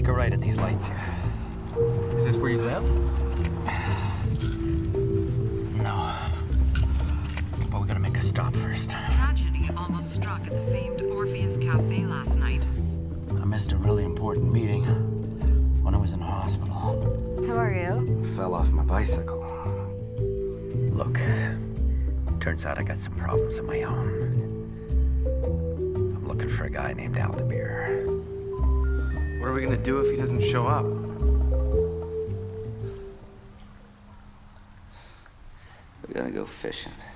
take a right at these lights here. Is this where you live? No. But we gotta make a stop first. Tragedy almost struck at the famed Orpheus Cafe last night. I missed a really important meeting when I was in the hospital. How are you? Fell off my bicycle. Look, turns out I got some problems of my own. I'm looking for a guy named Aldemir. What are we gonna do if he doesn't show up? We're gonna go fishing.